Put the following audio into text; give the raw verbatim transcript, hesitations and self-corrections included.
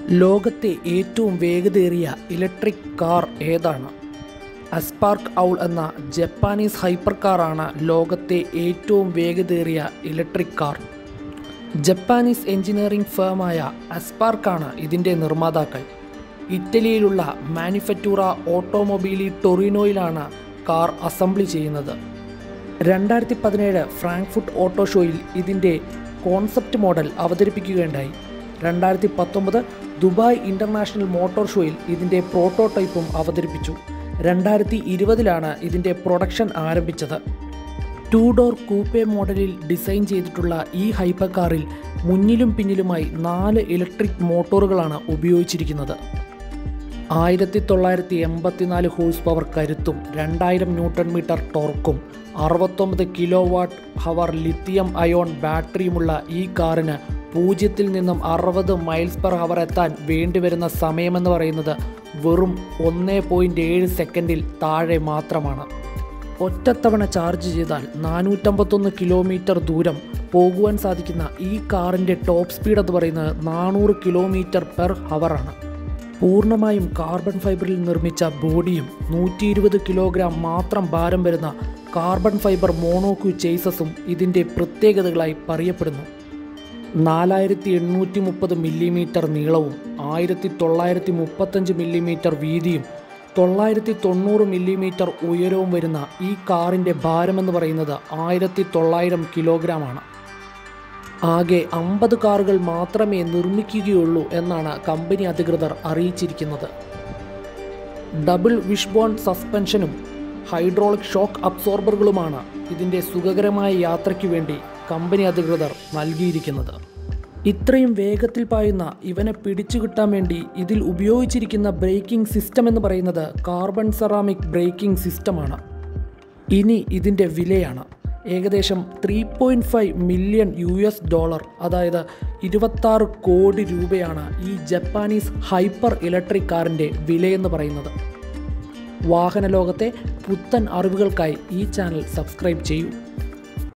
ലോകത്തെ ഏറ്റവും വേഗതയേറിയ ഇലക്ട്രിക് കാർ ഏതാണ്? അസ്പാർക്ക് ഔൾ എന്ന ജപ്പാനീസ് ഹൈപ്പർ കാറാണ് ലോകത്തെ ഏറ്റവും വേഗതയേറിയ ഇലക്ട്രിക് കാർ. ജപ്പാനീസ് എഞ്ചിനീയറിംഗ് ഫേമായ അസ്പാർക്കാണ് ഇതിൻ്റെ നിർമ്മാതാക്കൾ. ഇറ്റലിയിലുള്ള മാനുഫാക്ചൂറ ഓട്ടോമൊബീലി ടൊറിനോയിലാണ് കാർ അസംബ്ലി ചെയ്യുന്നത്. രണ്ടായിരത്തി പതിനേഴ് ഫ്രാങ്ക്ഫർട്ട് ഓട്ടോ ഷോയിൽ ഇതിൻ്റെ കോൺസെപ്റ്റ് മോഡൽ അവതരിപ്പിക്കുകയുണ്ടായി. രണ്ടായിരത്തി പത്തൊമ്പത് ദുബായ് ഇൻ്റർനാഷണൽ മോട്ടോർ ഷോയിൽ ഇതിൻ്റെ പ്രോട്ടോടൈപ്പും അവതരിപ്പിച്ചു. രണ്ടായിരത്തി ഇരുപതിലാണ് ഇതിൻ്റെ പ്രൊഡക്ഷൻ ആരംഭിച്ചത്. ടു ഡോർ കൂപ്പെ മോഡലിൽ ഡിസൈൻ ചെയ്തിട്ടുള്ള ഈ ഹൈപ്പർ കാറിൽ മുന്നിലും പിന്നിലുമായി നാല് ഇലക്ട്രിക് മോട്ടോറുകളാണ് ഉപയോഗിച്ചിരിക്കുന്നത്. ആയിരത്തി തൊള്ളായിരത്തി എൺപത്തിനാല് ഹോഴ്സ് പവർ കരുത്തും രണ്ടായിരം ന്യൂട്ടൺ മീറ്റർ ടോർക്കും അറുപത്തൊമ്പത് kilo watt hour lithium ion ബാറ്ററിയുമുള്ള ഈ കാറിന് പൂജ്യത്തിൽ നിന്നും അറുപത് മൈൽസ് പെർ ഹവർ എത്താൻ വേണ്ടിവരുന്ന സമയമെന്ന് പറയുന്നത് വെറും ഒന്ന് പോയിൻറ്റ് ഏഴ് സെക്കൻഡിൽ താഴെ മാത്രമാണ്. ഒറ്റത്തവണ ചാർജ് ചെയ്താൽ നാനൂറ്റമ്പത്തൊന്ന് കിലോമീറ്റർ ദൂരം പോകുവാൻ സാധിക്കുന്ന ഈ കാറിൻ്റെ ടോപ്പ് സ്പീഡ് എന്ന് പറയുന്നത് നാനൂറ് കിലോമീറ്റർ പെർ ഹവറാണ്. പൂർണ്ണമായും കാർബൺ ഫൈബറിൽ നിർമ്മിച്ച ബോഡിയും നൂറ്റി ഇരുപത് കിലോഗ്രാം മാത്രം ഭാരം വരുന്ന കാർബൺ ഫൈബർ മോണോക്യു ചേസസും ഇതിൻ്റെ പ്രത്യേകതകളായി പറയപ്പെടുന്നു. നാലായിരത്തി എണ്ണൂറ്റി മുപ്പത് മില്ലിമീറ്റർ നീളവും ആയിരത്തി തൊള്ളായിരത്തി മുപ്പത്തഞ്ച് മില്ലിമീറ്റർ വീതിയും തൊള്ളായിരത്തി തൊണ്ണൂറ് മില്ലിമീറ്റർ ഉയരവും വരുന്ന ഈ കാറിൻ്റെ ഭാരമെന്ന് പറയുന്നത് ആയിരത്തി തൊള്ളായിരം കിലോഗ്രാമാണ്. ആകെ അമ്പത് കാറുകൾ മാത്രമേ നിർമ്മിക്കുകയുള്ളൂ എന്നാണ് കമ്പനി അധികൃതർ അറിയിച്ചിരിക്കുന്നത്. ഡബിൾ വിഷ്ബോൺ സസ്പെൻഷനും ഹൈഡ്രോളിക് ഷോക്ക് അബ്സോർബറുകളുമാണ് ഇതിൻ്റെ സുഖകരമായ യാത്രയ്ക്ക് വേണ്ടി കമ്പനി അധികൃതർ നൽകിയിരിക്കുന്നത്. ഇത്രയും വേഗത്തിൽ പായുന്ന ഇവനെ പിടിച്ചു കിട്ടാൻ വേണ്ടി ഇതിൽ ഉപയോഗിച്ചിരിക്കുന്ന ബ്രേക്കിംഗ് സിസ്റ്റം എന്ന് പറയുന്നത് കാർബൺ സെറാമിക് ബ്രേക്കിംഗ് സിസ്റ്റമാണ്. ഇനി ഇതിൻ്റെ വിലയാണ്. ഏകദേശം three point five million US എസ് ഡോളർ, അതായത് ഇരുപത്താറ് കോടി രൂപയാണ് ഈ ജപ്പാനീസ് ഹൈപ്പർ ഇലക്ട്രിക് കാറിൻ്റെ വിലയെന്ന് പറയുന്നത്. വാഹന ലോകത്തെ പുത്തൻ അറിവുകൾക്കായി ഈ ചാനൽ സബ്സ്ക്രൈബ് ചെയ്യൂ.